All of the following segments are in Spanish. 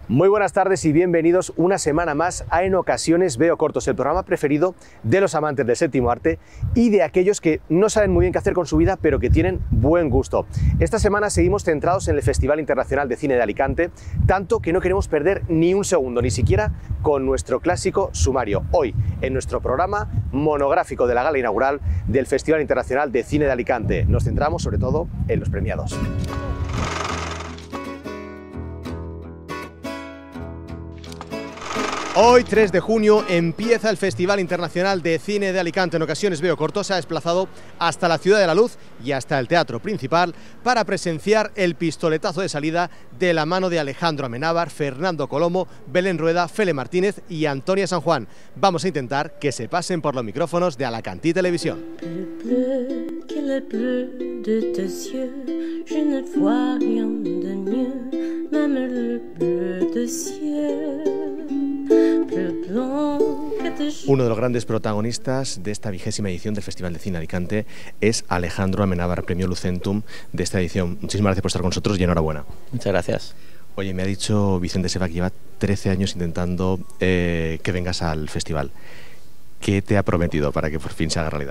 Muy buenas tardes y bienvenidos una semana más a En Ocasiones Veo Cortos, el programa preferido de los amantes del séptimo arte y de aquellos que no saben muy bien qué hacer con su vida, pero que tienen buen gusto. Esta semana seguimos centrados en el Festival Internacional de Cine de Alicante, tanto que no queremos perder ni un segundo, ni siquiera con nuestro clásico sumario. Hoy, en nuestro programa monográfico de la gala inaugural del Festival Internacional de Cine de Alicante, nos centramos sobre todo en los premiados. Hoy, 3 de junio, empieza el Festival Internacional de Cine de Alicante. En Ocasiones Veo Cortos se ha desplazado hasta la Ciudad de la Luz y hasta el Teatro Principal para presenciar el pistoletazo de salida de la mano de Alejandro Amenábar, Fernando Colomo, Belén Rueda, Fele Martínez y Antonia San Juan. Vamos a intentar que se pasen por los micrófonos de Alacantí Televisión. Uno de los grandes protagonistas de esta 20ª edición del Festival de Cine de Alicante es Alejandro Amenábar, premio Lucentum de esta edición. Muchísimas gracias por estar con nosotros y enhorabuena. Muchas gracias. Oye, me ha dicho Vicente Seba que lleva 13 años intentando que vengas al festival. ¿Qué te ha prometido para que por fin se haga realidad?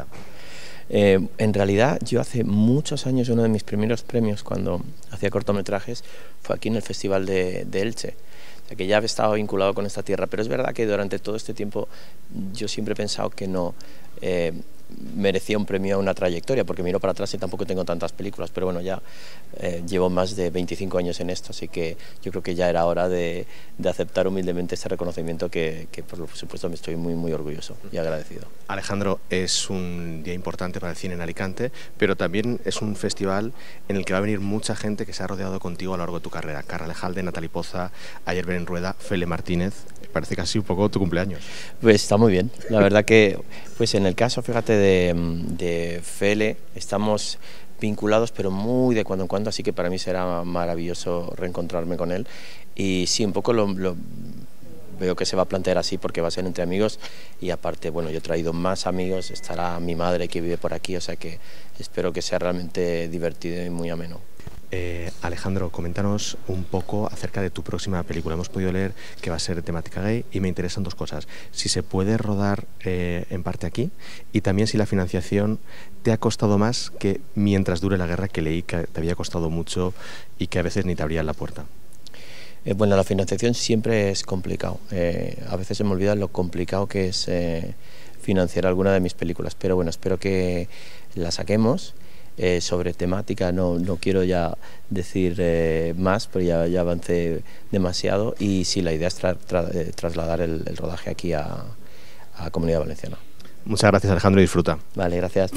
En realidad, yo hace muchos años, uno de mis primeros premios cuando hacía cortometrajes fue aquí en el Festival de Elche. O sea, que ya he estado vinculado con esta tierra, pero es verdad que durante todo este tiempo yo siempre he pensado que no merecía un premio a una trayectoria, porque miro para atrás y tampoco tengo tantas películas, pero bueno, ya llevo más de 25 años en esto, así que yo creo que ya era hora de aceptar humildemente este reconocimiento que por supuesto me estoy muy orgulloso y agradecido. Alejandro, es un día importante para el cine en Alicante, pero también es un festival en el que va a venir mucha gente que se ha rodeado contigo a lo largo de tu carrera. Carla Alejalde, Natalie Poza, ayer Belén Rueda, Fele Martínez. Parece casi un poco tu cumpleaños. Pues está muy bien, la verdad que pues en el caso, fíjate, de Fele estamos vinculados pero muy de cuando en cuando, así que para mí será maravilloso reencontrarme con él y sí, un poco lo veo que se va a plantear así porque va a ser entre amigos y aparte, bueno, yo he traído más amigos, estará mi madre que vive por aquí, o sea que espero que sea realmente divertido y muy ameno. Alejandro, coméntanos un poco acerca de tu próxima película. Hemos podido leer que va a ser de temática gay y me interesan dos cosas. Si se puede rodar en parte aquí y también si la financiación te ha costado más que Mientras dure la guerra, que leí que te había costado mucho y que a veces ni te abrían la puerta. Bueno, la financiación siempre es complicado. A veces se me olvida lo complicado que es financiar alguna de mis películas, pero bueno, espero que la saquemos. Sobre temática no quiero ya decir más, pero ya avancé demasiado y sí, la idea es trasladar el rodaje aquí a Comunidad Valenciana. Muchas gracias, Alejandro, y disfruta. Vale, gracias.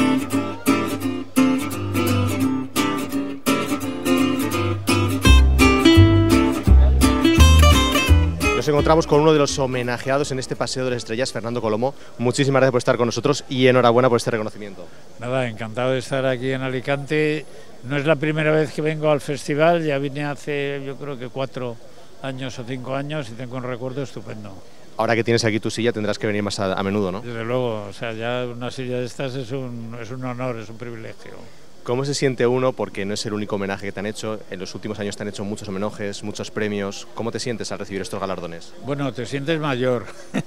Nos encontramos con uno de los homenajeados en este Paseo de las Estrellas, Fernando Colomo. Muchísimas gracias por estar con nosotros y enhorabuena por este reconocimiento. Nada, encantado de estar aquí en Alicante. No es la primera vez que vengo al festival, ya vine hace yo creo que 4 años o 5 años y tengo un recuerdo estupendo. Ahora que tienes aquí tu silla tendrás que venir más a menudo, ¿no? Desde luego, o sea, ya una silla de estas es un honor, es un privilegio. ¿Cómo se siente uno? Porque no es el único homenaje que te han hecho. En los últimos años te han hecho muchos homenajes, muchos premios. ¿Cómo te sientes al recibir estos galardones? Bueno, te sientes mayor.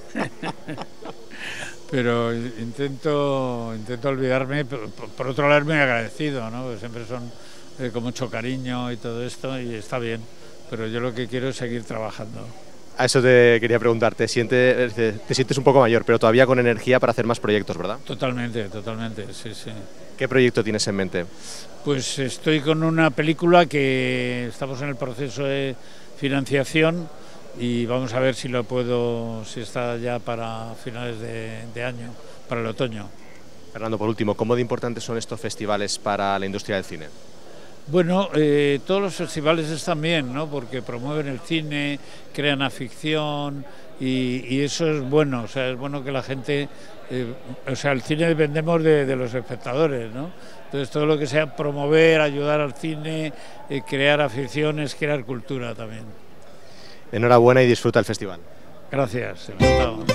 Pero intento olvidarme. Por otro lado, muy agradecido, ¿no? Porque siempre son con mucho cariño y todo esto, y está bien. Pero yo lo que quiero es seguir trabajando. A eso te quería preguntar. Te sientes un poco mayor, pero todavía con energía para hacer más proyectos, ¿verdad? Totalmente, sí. ¿Qué proyecto tienes en mente? Pues estoy con una película que estamos en el proceso de financiación y vamos a ver si está ya para finales de año, para el otoño. Fernando, por último, ¿cómo de importantes son estos festivales para la industria del cine? Bueno, todos los festivales están bien, ¿no? Porque promueven el cine, crean afición y eso es bueno, o sea, es bueno que la gente... o sea, el cine dependemos de los espectadores, ¿no? Entonces todo lo que sea promover, ayudar al cine, crear aficiones, crear cultura también. Enhorabuena y disfruta el festival. Gracias, encantado.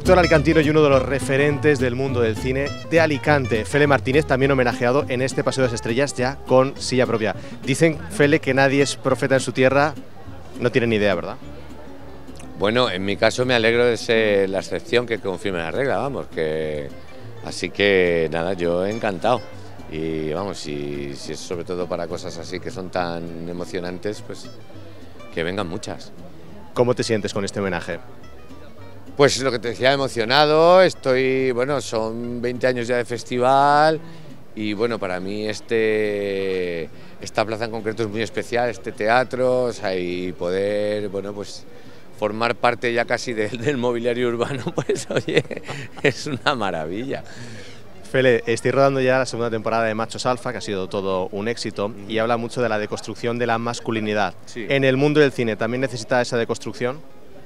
actor alicantino y uno de los referentes del mundo del cine de Alicante, Fele Martínez, también homenajeado en este Paseo de las Estrellas ya con silla propia. Dicen, Fele, que nadie es profeta en su tierra, no tienen ni idea, ¿verdad? Bueno, en mi caso me alegro de ser la excepción que confirme la regla, vamos, que... Así que nada, yo encantado. Y vamos, si es sobre todo para cosas así que son tan emocionantes, pues que vengan muchas. ¿Cómo te sientes con este homenaje? Pues lo que te decía, emocionado, bueno, son 20 años ya de festival y bueno, para mí esta plaza en concreto es muy especial, este teatro, o sea, y poder, bueno, pues formar parte ya casi del mobiliario urbano, pues oye, es una maravilla. Fele, estoy rodando ya la segunda temporada de Machos Alfa, que ha sido todo un éxito, y habla mucho de la deconstrucción de la masculinidad. Sí. En el mundo del cine, ¿también necesita esa deconstrucción?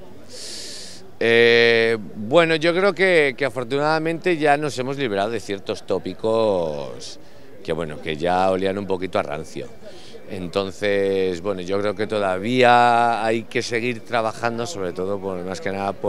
Bueno, yo creo que afortunadamente ya nos hemos liberado de ciertos tópicos que ya olían un poquito a rancio. Entonces, bueno, yo creo que todavía hay que seguir trabajando, sobre todo más que nada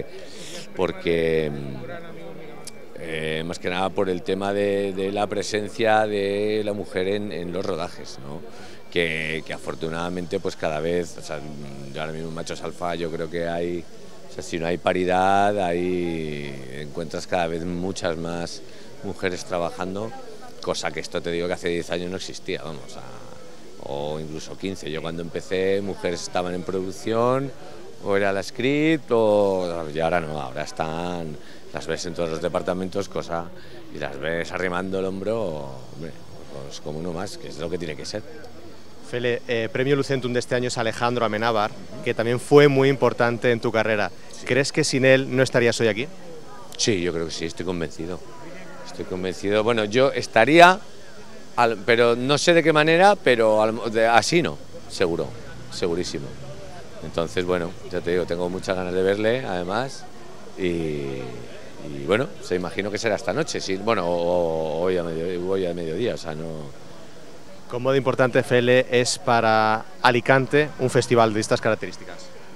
más que nada por el tema de la presencia de la mujer en los rodajes, ¿no? Que afortunadamente pues cada vez, o sea, ahora mismo en Machos Alfa yo creo que hay, o sea, si no hay paridad, encuentras cada vez muchas más mujeres trabajando, cosa que esto te digo que hace 10 años no existía, vamos, o incluso 15. Yo cuando empecé, mujeres estaban en producción, o era la script, y ahora no, ahora las ves en todos los departamentos, y las ves arrimando el hombro, hombre, pues como uno más, que es lo que tiene que ser. Fele, premio Lucentum de este año es Alejandro Amenábar, que también fue muy importante en tu carrera. Sí. ¿Crees que sin él no estarías hoy aquí? Sí, yo creo que sí, estoy convencido. Estoy convencido. Bueno, yo estaría, pero no sé de qué manera, pero así no, seguro, segurísimo. Entonces, bueno, ya te digo, tengo muchas ganas de verle, además, y bueno, se imagino que será esta noche, sí, bueno, hoy a mediodía, o sea, no... ¿Cómo de importante, Fele, es para Alicante un festival de estas características?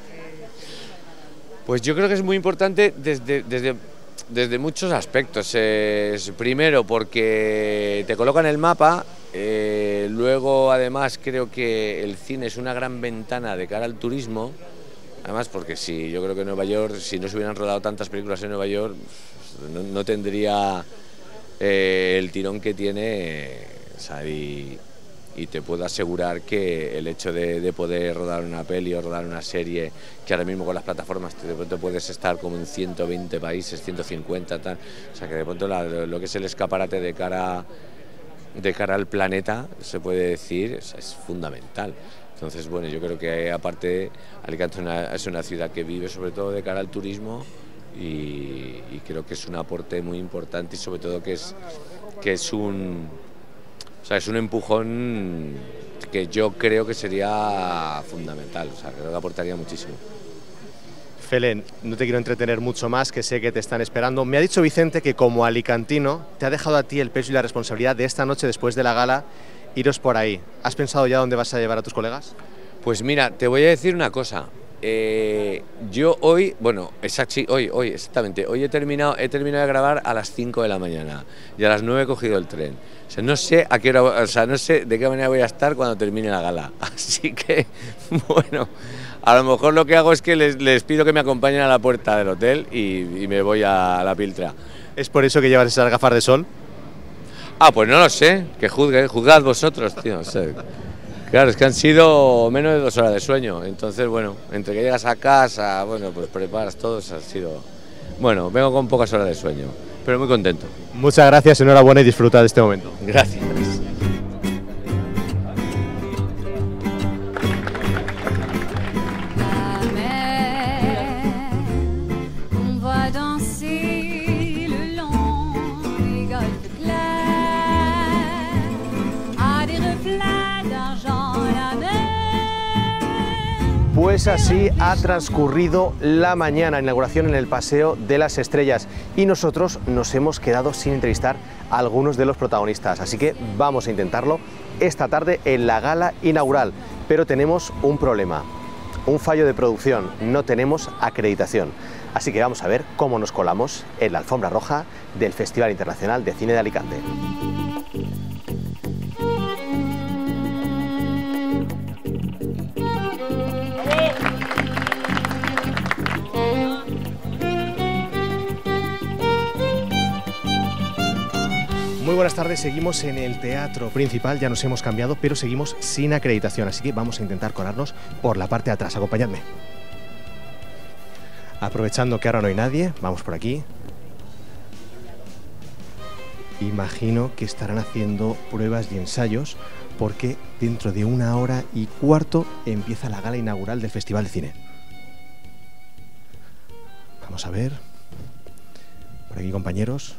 Pues yo creo que es muy importante desde muchos aspectos. Primero, porque te coloca en el mapa, luego, además, creo que el cine es una gran ventana de cara al turismo. Además, porque yo creo que Nueva York, si no se hubieran rodado tantas películas en Nueva York, no tendría el tirón que tiene, o sea, y te puedo asegurar que el hecho de poder rodar una peli o rodar una serie, que ahora mismo con las plataformas de pronto puedes estar como en 120 países, 150, tal, o sea que de pronto lo que es el escaparate de cara al planeta, se puede decir, es fundamental. Entonces, bueno, yo creo que aparte Alicante es una ciudad que vive sobre todo de cara al turismo y creo que es un aporte muy importante y sobre todo que es un empujón que yo creo que sería fundamental, o sea, creo que aportaría muchísimo. Fele, no te quiero entretener mucho más, que sé que te están esperando. Me ha dicho Vicente que como alicantino te ha dejado a ti el peso y la responsabilidad de esta noche después de la gala iros por ahí. ¿Has pensado ya dónde vas a llevar a tus colegas? Pues mira, te voy a decir una cosa. Yo hoy, bueno, exactamente, hoy he terminado de grabar a las 5 de la mañana y a las 9 he cogido el tren. O sea, no sé a qué hora, o sea, no sé de qué manera voy a estar cuando termine la gala. Así que, bueno, a lo mejor lo que hago es que les pido que me acompañen a la puerta del hotel y me voy a la Piltra. ¿Es por eso que llevas esas gafas de sol? Ah, pues no lo sé, que juzgad vosotros, tío, no sé. Claro, es que han sido menos de 2 horas de sueño, entonces, bueno, entre que llegas a casa, bueno, pues preparas todo, ha sido... Bueno, vengo con pocas horas de sueño, pero muy contento. Muchas gracias, enhorabuena y disfruta de este momento. Gracias. Pues así ha transcurrido la mañana, inauguración en el Paseo de las Estrellas, y nosotros nos hemos quedado sin entrevistar a algunos de los protagonistas, así que vamos a intentarlo esta tarde en la gala inaugural, pero tenemos un problema. un fallo de producción, no tenemos acreditación. Así que vamos a ver cómo nos colamos en la alfombra roja del Festival Internacional de Cine de Alicante. Muy buenas tardes, seguimos en el teatro principal, ya nos hemos cambiado, pero seguimos sin acreditación, así que vamos a intentar colarnos por la parte de atrás. Acompañadme. Aprovechando que ahora no hay nadie, vamos por aquí. Imagino que estarán haciendo pruebas y ensayos porque dentro de 1h15 empieza la gala inaugural del Festival de Cine. Vamos a ver. Por aquí, compañeros.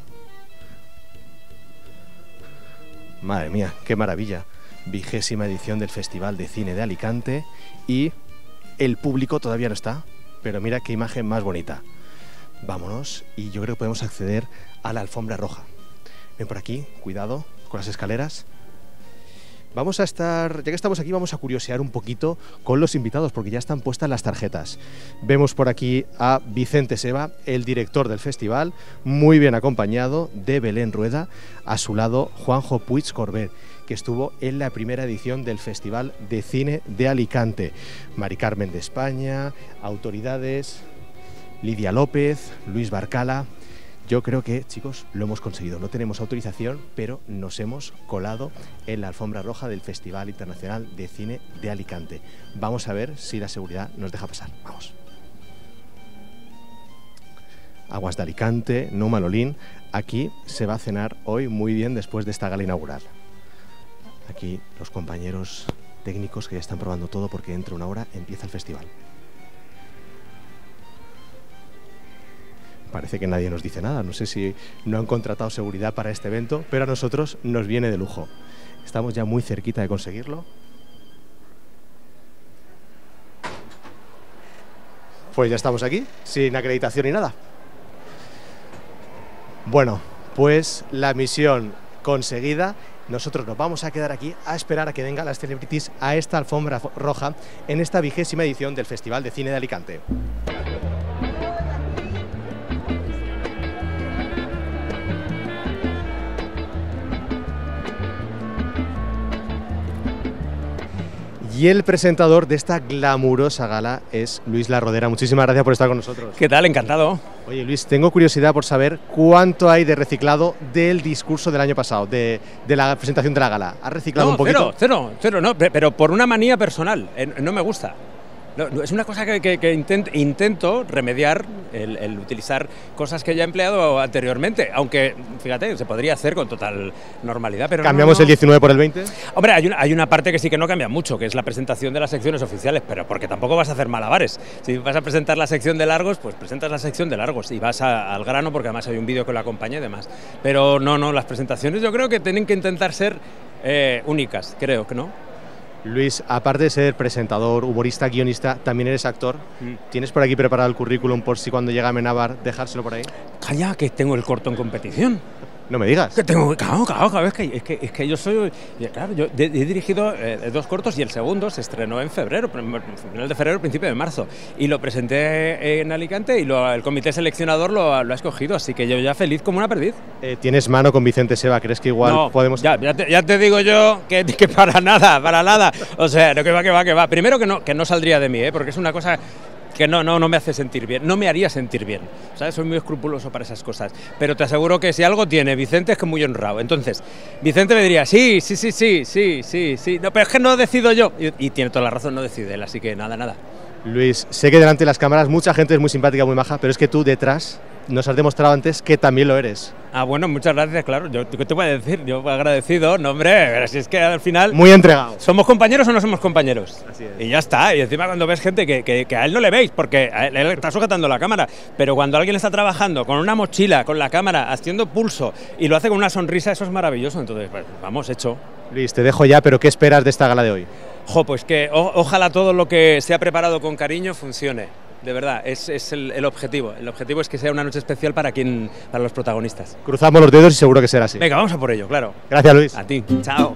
Madre mía, qué maravilla. 20ª edición del Festival de Cine de Alicante y el público todavía no está, pero mira qué imagen más bonita. Vámonos y yo creo que podemos acceder a la alfombra roja. Ven por aquí, cuidado con las escaleras. Vamos a estar, ya que estamos aquí, vamos a curiosear un poquito con los invitados porque ya están puestas las tarjetas. Vemos por aquí a Vicente Seba, el director del festival, muy bien acompañado de Belén Rueda, a su lado Juanjo Puig Corbet, que estuvo en la primera edición del Festival de Cine de Alicante. Mari Carmen de España, autoridades, Lidia López, Luis Barcala. Yo creo que, chicos, lo hemos conseguido. No tenemos autorización, pero nos hemos colado en la alfombra roja del Festival Internacional de Cine de Alicante. Vamos a ver si la seguridad nos deja pasar. Vamos. Aguas de Alicante, no Manolín. Aquí se va a cenar hoy muy bien después de esta gala inaugural. Aquí los compañeros técnicos que ya están probando todo porque dentro de 1 hora empieza el festival. Parece que nadie nos dice nada, no sé si no han contratado seguridad para este evento, pero a nosotros nos viene de lujo. Estamos ya muy cerquita de conseguirlo. Pues ya estamos aquí, sin acreditación ni nada. Bueno, pues la misión conseguida. Nosotros nos vamos a quedar aquí a esperar a que vengan las celebrities a esta alfombra roja en esta 20ª edición del Festival de Cine de Alicante. Y el presentador de esta glamurosa gala es Luis La Rodera. Muchísimas gracias por estar con nosotros. ¿Qué tal? Encantado. Oye, Luis, tengo curiosidad por saber cuánto hay de reciclado del discurso del año pasado, de la presentación de la gala. ¿Has reciclado un poquito? Cero, no, pero por una manía personal. No me gusta. No, es una cosa que intento remediar, el utilizar cosas que ya he empleado anteriormente, aunque, fíjate, se podría hacer con total normalidad. Pero ¿Cambiamos el 19 por el 20? Hombre, hay una parte que sí que no cambia mucho, que es la presentación de las secciones oficiales, pero porque tampoco vas a hacer malabares. Si vas a presentar la sección de largos, pues presentas la sección de largos y vas al grano, porque además hay un vídeo que lo acompaña y demás. Pero no, las presentaciones yo creo que tienen que intentar ser únicas, creo que no. Luis, aparte de ser presentador, humorista, guionista, también eres actor. ¿Tienes por aquí preparado el currículum por si cuando llega Amenábar dejárselo por ahí? Calla, que tengo el corto en competición. No me digas. Que tengo, claro, es que yo soy, claro, yo he dirigido 2 cortos y el segundo se estrenó en febrero, final de febrero, principio de marzo, y lo presenté en Alicante y el comité seleccionador lo ha escogido, así que yo ya feliz como una perdiz. ¿Tienes mano con Vicente Seba? ¿Crees que igual no, podemos...? Ya te digo yo que para nada, o sea, no, que va. Primero que no saldría de mí, porque es una cosa que no me hace sentir bien, no me haría sentir bien, ¿sabes? Soy muy escrupuloso para esas cosas, pero te aseguro que si algo tiene Vicente es que es muy honrado. Entonces, Vicente me diría, sí, no, pero es que no decido yo, y tiene toda la razón, no decide él, así que nada. Luis, sé que delante de las cámaras mucha gente es muy simpática, muy maja, pero es que tú detrás nos has demostrado antes que también lo eres. Ah, bueno, muchas gracias, claro. ¿Qué te voy a decir? Yo agradecido, no, hombre, pero si es que al final... Muy entregado. ¿Somos compañeros o no somos compañeros? Así es. Y ya está. Y encima cuando ves gente que a él no le veis, porque él está sujetando la cámara, pero cuando alguien está trabajando con una mochila, con la cámara, haciendo pulso, y lo hace con una sonrisa, eso es maravilloso. Entonces, pues, vamos, hecho. Luis, te dejo ya, pero ¿qué esperas de esta gala de hoy? Pues que ojalá todo lo que se ha preparado con cariño funcione. De verdad, es el objetivo. El objetivo es que sea una noche especial para los protagonistas. Cruzamos los dedos y seguro que será así. Venga, vamos a por ello, claro. Gracias, Luis. A ti. Chao.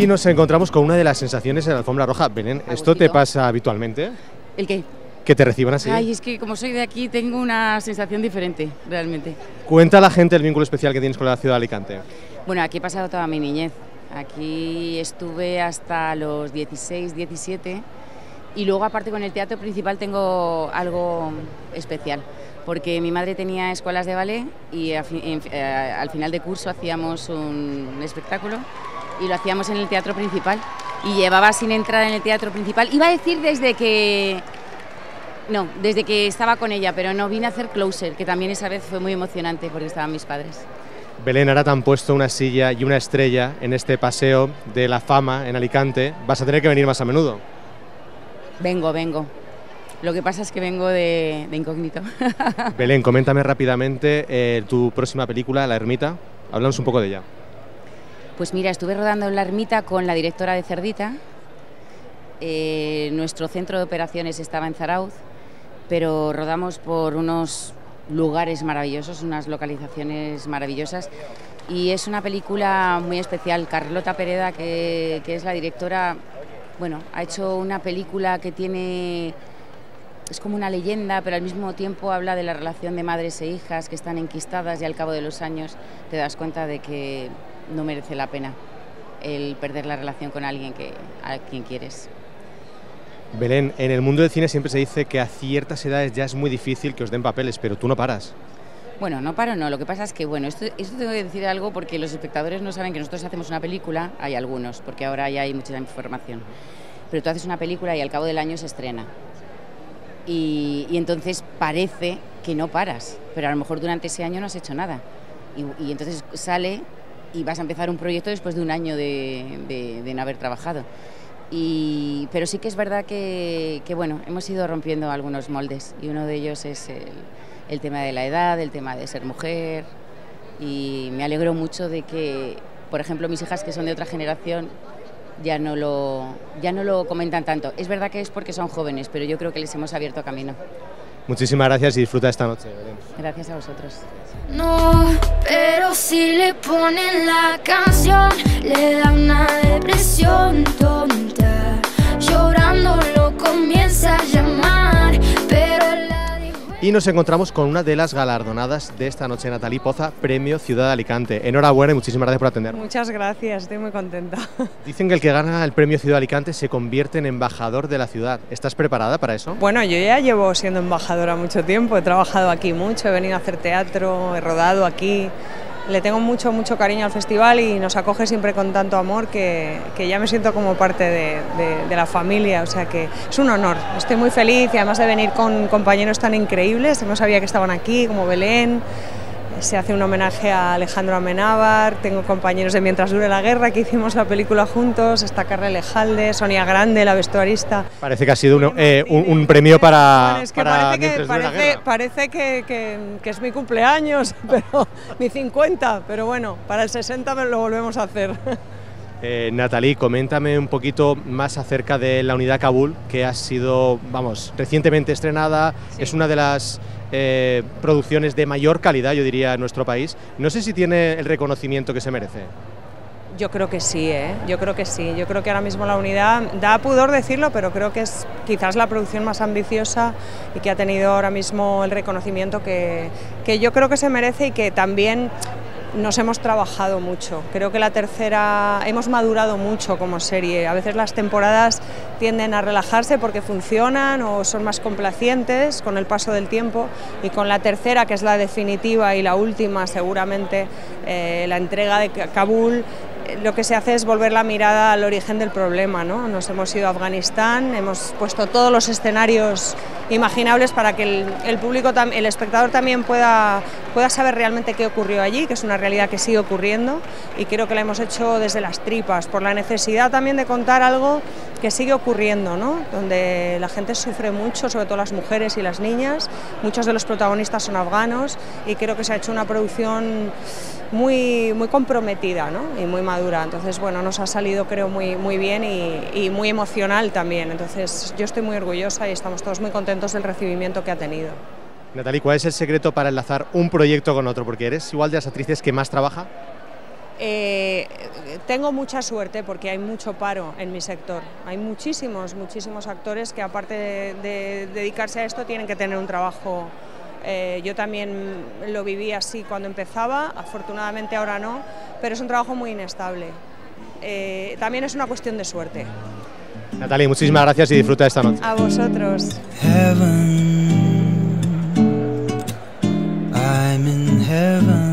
Y nos encontramos con una de las sensaciones en la alfombra roja. Belén, ¿esto te pasa habitualmente? ¿El qué? Que te reciban así. Ay, es que como soy de aquí tengo una sensación diferente, realmente. Cuenta a la gente el vínculo especial que tienes con la ciudad de Alicante. Bueno, aquí he pasado toda mi niñez. Aquí estuve hasta los 16, 17 y luego aparte con el teatro principal tengo algo especial porque mi madre tenía escuelas de ballet y al final de curso hacíamos un espectáculo y lo hacíamos en el teatro principal y llevaba sin entrar en el teatro principal. Iba a decir desde que estaba con ella, pero no, vine a hacer Closer, que también esa vez fue muy emocionante porque estaban mis padres. Belén, ahora te han puesto una silla y una estrella en este paseo de la fama en Alicante. ¿Vas a tener que venir más a menudo? Vengo. Lo que pasa es que vengo de incógnito. Belén, coméntame rápidamente tu próxima película, La Ermita. Háblanos un poco de ella. Pues mira, estuve rodando en La Ermita con la directora de Cerdita. Nuestro centro de operaciones estaba en Zarauz, pero rodamos por unos lugares maravillosos, unas localizaciones maravillosas y es una película muy especial. Carlota Pereda, que es la directora, bueno, ha hecho una película que es como una leyenda, pero al mismo tiempo habla de la relación de madres e hijas que están enquistadas y al cabo de los años te das cuenta de que no merece la pena el perder la relación con alguien a quien quieres. Belén, en el mundo del cine siempre se dice que a ciertas edades ya es muy difícil que os den papeles, pero tú no paras. Bueno, no paro, no. Lo que pasa es que, bueno, esto tengo que decir algo porque los espectadores no saben que nosotros hacemos una película, hay algunos, porque ahora ya hay mucha información, pero tú haces una película y al cabo del año se estrena. Y entonces parece que no paras, pero a lo mejor durante ese año no has hecho nada. Y entonces sale y vas a empezar un proyecto después de un año de no haber trabajado. Pero sí que es verdad que bueno, hemos ido rompiendo algunos moldes y uno de ellos es el tema de la edad, el tema de ser mujer y me alegro mucho de que, por ejemplo, mis hijas que son de otra generación ya no lo comentan tanto. Es verdad que es porque son jóvenes, pero yo creo que les hemos abierto camino. Muchísimas gracias y disfruta esta noche, Belén. Gracias a vosotros. No, pero si le ponen la canción, le da una depresión tonta. Llorando lo comienza a llamar, pero Y nos encontramos con una de las galardonadas de esta noche, Natalie Poza, Premio Ciudad de Alicante. Enhorabuena y muchísimas gracias por atendernos. Muchas gracias, estoy muy contenta. Dicen que el que gana el Premio Ciudad de Alicante se convierte en embajador de la ciudad. ¿Estás preparada para eso? Bueno, yo ya llevo siendo embajadora mucho tiempo, he trabajado aquí mucho, he venido a hacer teatro, he rodado aquí. Le tengo mucho cariño al festival y nos acoge siempre con tanto amor que ya me siento como parte de la familia, o sea que es un honor. Estoy muy feliz y además de venir con compañeros tan increíbles, no sabía que estaban aquí, como Belén. Se hace un homenaje a Alejandro Amenábar, tengo compañeros de Mientras dure la guerra que hicimos la película juntos, está Carla Lejalde, Sonia Grande, la vestuarista. Parece que ha sido un premio para, bueno, es que parece que es mi cumpleaños, pero mi 50, pero bueno, para el 60 lo volvemos a hacer. Natalie, coméntame un poquito más acerca de La Unidad Kabul, que ha sido, recientemente estrenada, sí. Es una de las producciones de mayor calidad, yo diría, en nuestro país. No sé si tiene el reconocimiento que se merece. Yo creo que sí, yo creo que sí. Yo creo que ahora mismo La Unidad, da pudor decirlo, pero creo que es quizás la producción más ambiciosa y que ha tenido ahora mismo el reconocimiento que yo creo que se merece y que también nos hemos trabajado mucho. Creo que la tercera hemos madurado mucho como serie. A veces las temporadas tienden a relajarse porque funcionan o son más complacientes con el paso del tiempo y con la tercera, que es la definitiva y la última seguramente, la entrega de Kabul, lo que se hace es volver la mirada al origen del problema, ¿no? Nos hemos ido a Afganistán, hemos puesto todos los escenarios imaginables para que el público, el espectador también pueda saber realmente qué ocurrió allí, que es una realidad que sigue ocurriendo y creo que la hemos hecho desde las tripas, por la necesidad también de contar algo que sigue ocurriendo, ¿no? Donde la gente sufre mucho, sobre todo las mujeres y las niñas, muchos de los protagonistas son afganos y creo que se ha hecho una producción muy comprometida, ¿no? Y muy madura, entonces bueno, nos ha salido creo muy bien y muy emocional también, entonces yo estoy muy orgullosa y estamos todos muy contentos del recibimiento que ha tenido. Natalie, ¿cuál es el secreto para enlazar un proyecto con otro? Porque eres igual de las actrices que más trabaja. Tengo mucha suerte porque hay mucho paro en mi sector. Hay muchísimos actores que aparte de dedicarse a esto tienen que tener un trabajo. Yo también lo viví así cuando empezaba, afortunadamente ahora no, pero es un trabajo muy inestable. También es una cuestión de suerte. Natalie, muchísimas gracias y disfruta esta noche. A vosotros. I'm in heaven.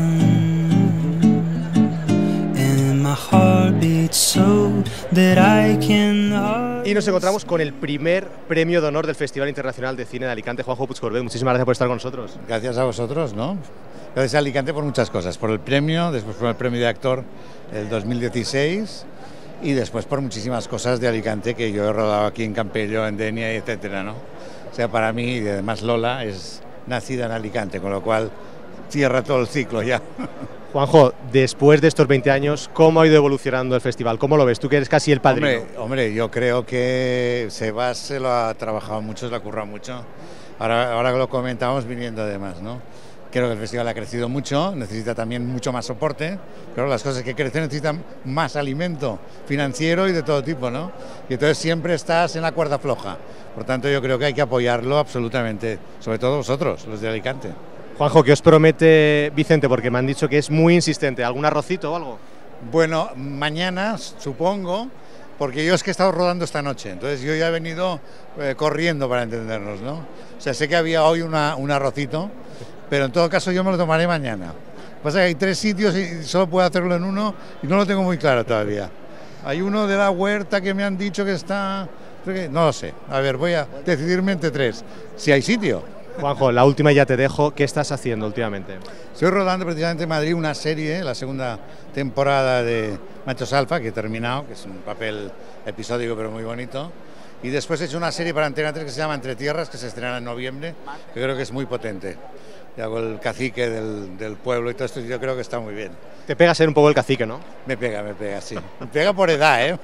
Y nos encontramos con el primer premio de honor del Festival Internacional de Cine de Alicante, Juanjo Puig-Corbet. Muchísimas gracias por estar con nosotros. Gracias a vosotros, ¿no? Gracias a Alicante por muchas cosas, por el premio, después por el premio de actor del 2016 y después por muchísimas cosas de Alicante que yo he rodado aquí en Campello, en Denia, etcétera, ¿no? O sea, para mí, y además Lola es nacida en Alicante, con lo cual cierra todo el ciclo ya. Juanjo, después de estos 20 años, ¿cómo ha ido evolucionando el festival? ¿Cómo lo ves? Tú que eres casi el padrino. Hombre, yo creo que Sebas se lo ha trabajado mucho, se lo ha currado mucho. Ahora que lo comentamos viniendo además, ¿no? Creo que el festival ha crecido mucho, necesita también mucho más soporte. Pero las cosas que crecen necesitan más alimento financiero y de todo tipo, ¿no? Y entonces siempre estás en la cuerda floja. Por tanto, yo creo que hay que apoyarlo absolutamente, sobre todo vosotros, los de Alicante. Juanjo, ¿qué os promete Vicente? Porque me han dicho que es muy insistente. ¿Algún arrocito o algo? Bueno, mañana, supongo, porque yo es que he estado rodando esta noche, entonces yo ya he venido corriendo para entendernos, ¿no? O sea, sé que había hoy un arrocito, pero en todo caso yo me lo tomaré mañana. Lo que pasa es que hay 3 sitios y solo puedo hacerlo en uno y no lo tengo muy claro todavía. Hay uno de la huerta que me han dicho que está... No lo sé. A ver, voy a decidirme entre 3, si hay sitio. Juanjo, la última ya te dejo. ¿Qué estás haciendo últimamente? Estoy rodando precisamente en Madrid una serie, la segunda temporada de Machos Alfa, que he terminado, que es un papel episódico pero muy bonito. Y después he hecho una serie para Antena 3 que se llama Entre Tierras, que se estrena en noviembre, que creo que es muy potente. Y hago el cacique del pueblo y todo esto, y yo creo que está muy bien. Te pega ser un poco el cacique, ¿no? Me pega, sí. Me pega por edad, ¿eh?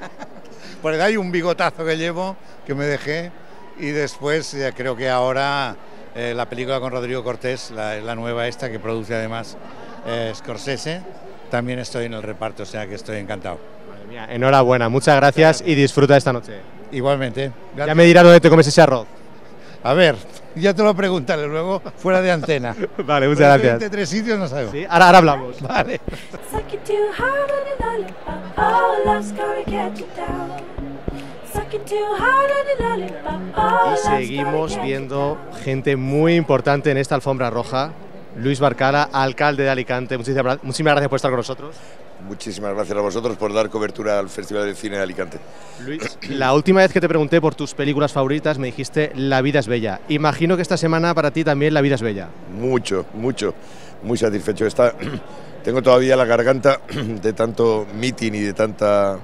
Por edad y un bigotazo que llevo, que me dejé. Y después creo que ahora la película con Rodrigo Cortés, la nueva esta que produce además Scorsese, también estoy en el reparto, o sea que estoy encantado. Madre mía, enhorabuena, muchas gracias y disfruta esta noche. Igualmente. Gracias. Ya me dirás dónde te comes ese arroz. A ver, ya te lo preguntaré luego fuera de antena. Vale, muchas gracias. De 3 sitios no sabemos. ¿Sí? Ahora hablamos. Vale. Y seguimos viendo gente muy importante en esta alfombra roja. Luis Barcala, alcalde de Alicante, muchísimas gracias por estar con nosotros. Muchísimas gracias a vosotros por dar cobertura al Festival de Cine de Alicante. Luis, la última vez que te pregunté por tus películas favoritas me dijiste La vida es bella. Imagino que esta semana para ti también La vida es bella. Mucho, muy satisfecho. Tengo todavía la garganta de tanto meeting y de tanto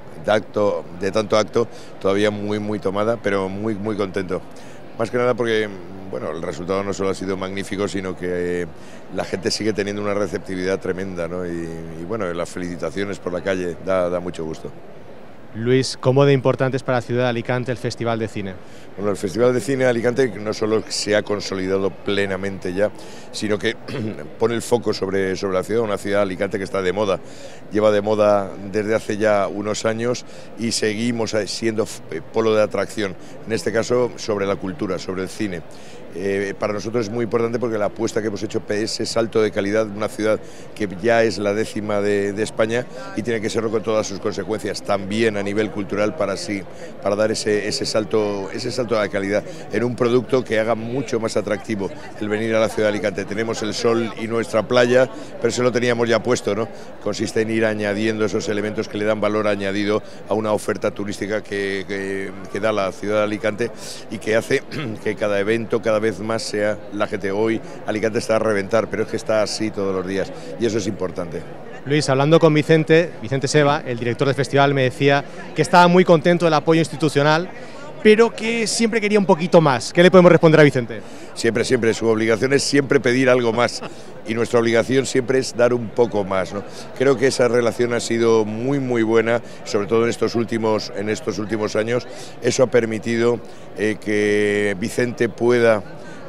acto, todavía muy tomada, pero muy contento. Más que nada porque, bueno, el resultado no solo ha sido magnífico, sino que la gente sigue teniendo una receptividad tremenda, ¿no? Y bueno, las felicitaciones por la calle da mucho gusto. Luis, ¿cómo de importante es para la ciudad de Alicante el Festival de Cine? Bueno, el Festival de Cine de Alicante no solo se ha consolidado plenamente ya, sino que pone el foco sobre la ciudad, una ciudad de Alicante que está de moda, lleva de moda desde hace ya unos años y seguimos siendo polo de atracción, en este caso sobre la cultura, sobre el cine. Para nosotros es muy importante porque la apuesta que hemos hecho es ese salto de calidad de una ciudad que ya es la 10ª de España y tiene que serlo con todas sus consecuencias, también a nivel cultural para dar ese salto de calidad en un producto que haga mucho más atractivo el venir a la ciudad de Alicante. Tenemos el sol y nuestra playa, pero eso lo teníamos ya puesto, ¿no? Consiste en ir añadiendo esos elementos que le dan valor añadido a una oferta turística que da la ciudad de Alicante y que hace que cada evento, cada vez más sea la gente. Hoy Alicante está a reventar, pero es que está así todos los días y eso es importante. Luis, hablando con Vicente Seba, el director del festival, me decía que estaba muy contento del apoyo institucional, pero que siempre quería un poquito más. ¿Qué le podemos responder a Vicente? Siempre, su obligación es siempre pedir algo más y nuestra obligación siempre es dar un poco más, ¿no? Creo que esa relación ha sido muy buena, sobre todo en estos últimos años. Eso ha permitido que Vicente pueda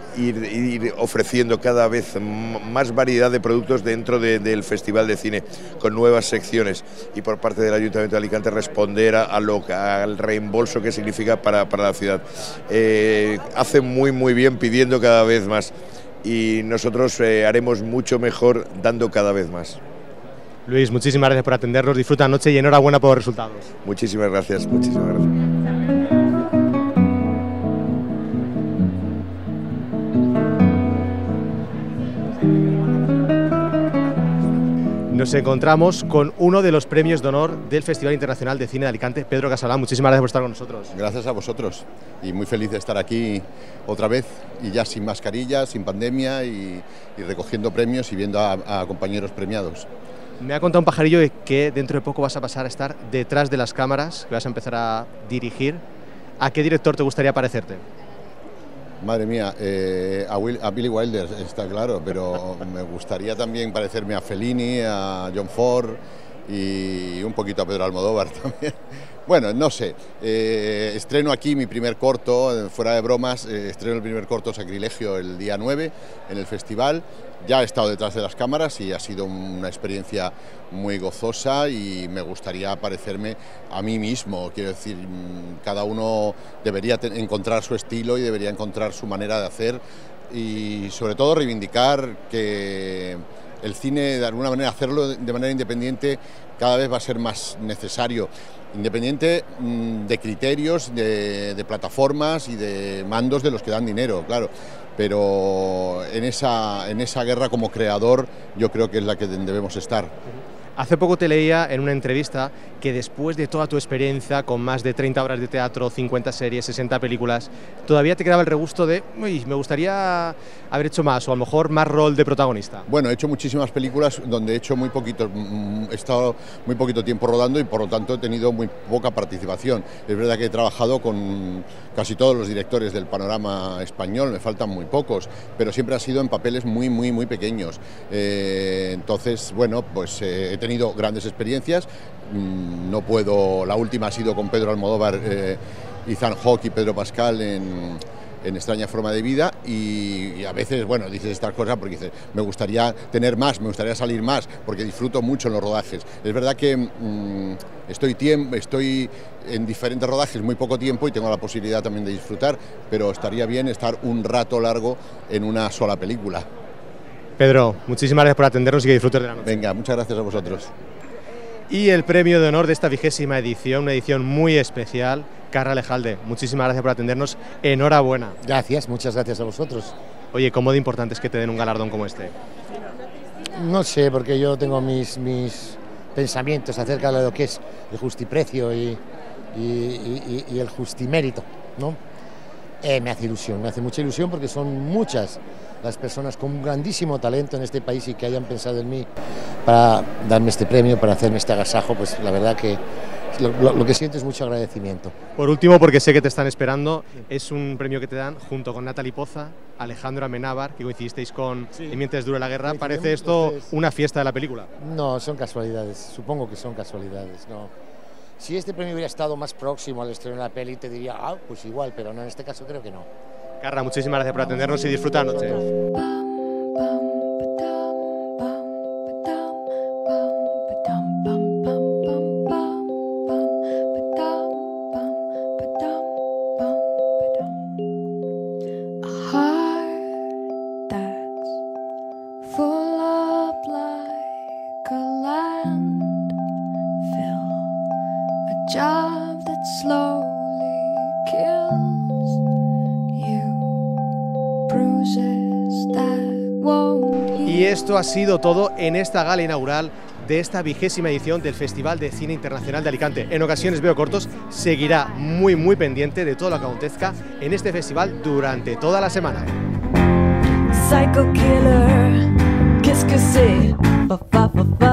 ir ofreciendo cada vez más variedad de productos dentro del Festival de Cine, con nuevas secciones, y por parte del Ayuntamiento de Alicante responder al reembolso que significa para la ciudad. Hace muy bien pidiendo cada vez más, y nosotros haremos mucho mejor dando cada vez más. Luis, muchísimas gracias por atendernos, disfruta la noche y enhorabuena por los resultados. Muchísimas gracias, muchísimas gracias. Nos encontramos con uno de los premios de honor del Festival Internacional de Cine de Alicante, Pedro Casal. Muchísimas gracias por estar con nosotros. Gracias a vosotros y muy feliz de estar aquí otra vez, y ya sin mascarilla, sin pandemia, y recogiendo premios y viendo a compañeros premiados. Me ha contado un pajarillo de que dentro de poco vas a pasar a estar detrás de las cámaras, que vas a empezar a dirigir. ¿A qué director te gustaría parecerte? Madre mía, a Billy Wilder, está claro, pero me gustaría también parecerme a Fellini, a John Ford y un poquito a Pedro Almodóvar también. Bueno, no sé, estreno aquí mi primer corto, fuera de bromas, estreno el primer corto Sacrilegio el día 9 en el festival. Ya he estado detrás de las cámaras y ha sido una experiencia muy gozosa, y me gustaría parecerme a mí mismo. Quiero decir, cada uno debería encontrar su estilo y debería encontrar su manera de hacer, y sobre todo reivindicar que el cine, de alguna manera, hacerlo de manera independiente cada vez va a ser más necesario. Independiente de criterios, de plataformas y de mandos de los que dan dinero, claro. Pero en esa guerra como creador yo creo que es la que debemos estar. Hace poco te leía en una entrevista que después de toda tu experiencia, con más de 30 obras de teatro, 50 series, 60 películas, todavía te quedaba el regusto de, uy, me gustaría haber hecho más, o a lo mejor más rol de protagonista. Bueno, he hecho muchísimas películas donde he hecho muy poquito, he estado muy poquito tiempo rodando, y por lo tanto he tenido muy poca participación. Es verdad que he trabajado con casi todos los directores del panorama español, me faltan muy pocos, pero siempre ha sido en papeles muy pequeños. Entonces, bueno, pues he tenido grandes experiencias. No puedo, la última ha sido con Pedro Almodóvar, Ethan Hawke y Pedro Pascal en Extraña Forma de Vida, y a veces, bueno, dices estas cosas porque dices, me gustaría tener más, me gustaría salir más, porque disfruto mucho en los rodajes. Es verdad que estoy en diferentes rodajes muy poco tiempo y tengo la posibilidad también de disfrutar, pero estaría bien estar un rato largo en una sola película. Pedro, muchísimas gracias por atendernos y que disfrutes de la noche. Venga, muchas gracias a vosotros. Y el premio de honor de esta 20ª edición, una edición muy especial, Carra Lejalde. Muchísimas gracias por atendernos, enhorabuena. Gracias, muchas gracias a vosotros. Oye, ¿cómo de importante es que te den un galardón como este? No sé, porque yo tengo mis pensamientos acerca de lo que es el justiprecio y el justimérito, ¿no? Me hace ilusión, me hace mucha ilusión, porque son muchas las personas con un grandísimo talento en este país y que hayan pensado en mí para darme este premio, para hacerme este agasajo. Pues la verdad que lo que siento es mucho agradecimiento. Por último, porque sé que te están esperando, es un premio que te dan junto con Natalie Poza, Alejandro Amenábar, que coincidisteis con Y mientras dure la guerra. ¿Parece esto una fiesta de la película? No, son casualidades, supongo que son casualidades, no. Si este premio hubiera estado más próximo al estreno de la peli, te diría, pues igual, pero no, en este caso creo que no. Carra, muchísimas gracias por atendernos y disfruta la noche. Y esto ha sido todo en esta gala inaugural de esta 20ª edición del Festival de Cine Internacional de Alicante. En Ocasiones Veo Cortos seguirá muy pendiente de todo lo que acontezca en este festival durante toda la semana. Psycho killer, qu'est-ce que c'est?